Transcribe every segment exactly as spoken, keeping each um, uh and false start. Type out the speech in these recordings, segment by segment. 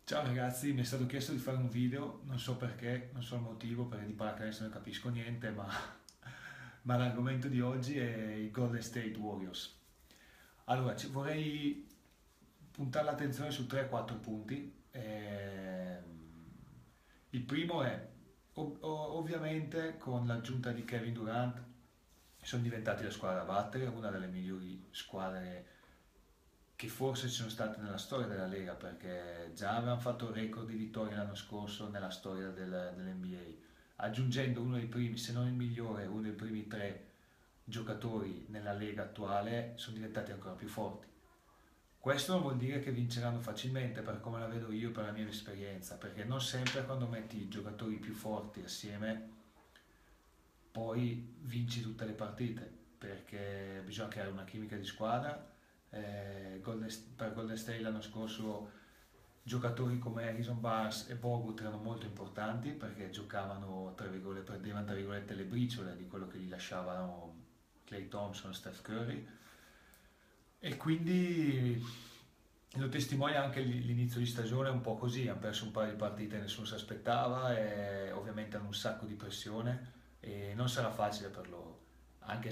Ciao ragazzi, mi è stato chiesto di fare un video, non so perché, non so il motivo, perché di pallacanestro non capisco niente, ma, ma l'argomento di oggi è i Golden State Warriors. Allora, ci- vorrei puntare l'attenzione su tre quattro punti. Ehm, il primo è, ov- o- ovviamente, con l'aggiunta di Kevin Durant, sono diventati la squadra da battere, una delle migliori squadre che forse ci sono state nella storia della Lega, perché già avevano fatto il record di vittorie l'anno scorso nella storia del- dell'N B A, aggiungendo uno dei primi, se non il migliore, uno dei primi tre giocatori nella Lega attuale, sono diventati ancora più forti. Questo non vuol dire che vinceranno facilmente, per come la vedo io, per la mia esperienza, perché non sempre quando metti i giocatori più forti assieme poi vinci tutte le partite, perché bisogna creare una chimica di squadra. Eh, Golden- per Golden State l'anno scorso giocatori come Harrison Barnes e Bogut erano molto importanti perché giocavano, tra virgolette, perdevano tra virgolette le briciole di quello che gli lasciavano Klay Thompson e Steph Curry, e quindi lo testimonia anche l'inizio di stagione un po' così, hanno perso un paio di partite, nessuno si aspettava e ovviamente hanno un sacco di pressione e non sarà facile per loro, anche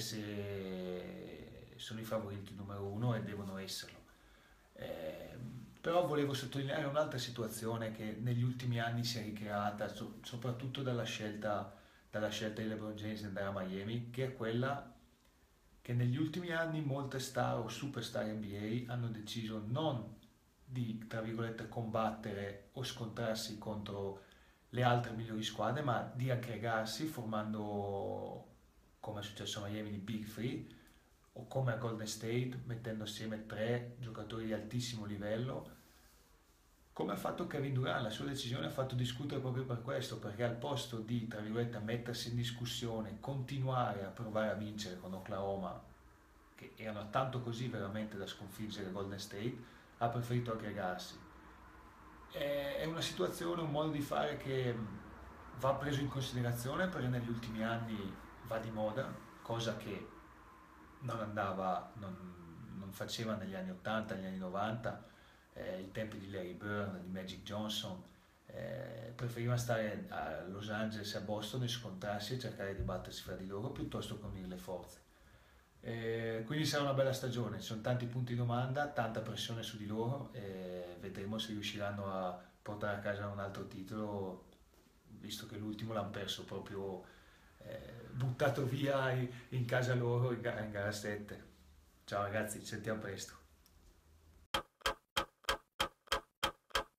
se sono i favoriti numero uno e devono esserlo. Eh, Però volevo sottolineare un'altra situazione che negli ultimi anni si è ricreata, so- soprattutto dalla scelta, dalla scelta di LeBron James di andare a Miami, che è quella che negli ultimi anni molte star o superstar N B A hanno deciso non di, tra virgolette, combattere o scontrarsi contro le altre migliori squadre, ma di aggregarsi formando, come è successo a Miami, di Big Three, o come a Golden State, mettendo assieme tre giocatori di altissimo livello, come ha fatto Kevin Durant. La sua decisione ha fatto discutere proprio per questo, perché al posto di, tra virgolette, mettersi in discussione, continuare a provare a vincere con Oklahoma, che erano tanto così veramente da sconfiggere Golden State, ha preferito aggregarsi. È una situazione, un modo di fare che va preso in considerazione perché negli ultimi anni va di moda, cosa che non andava, non, non faceva negli anni ottanta, negli anni novanta, eh, i tempi di Larry Bird, di Magic Johnson, eh, preferivano stare a Los Angeles e a Boston e scontrarsi e cercare di battersi fra di loro piuttosto che unire le forze. Eh, quindi sarà una bella stagione, ci sono tanti punti di domanda, tanta pressione su di loro e vedremo se riusciranno a portare a casa un altro titolo, visto che l'ultimo l'hanno perso proprio, eh, buttato via in casa loro in gara, in gara sette. Ciao ragazzi, ci sentiamo presto.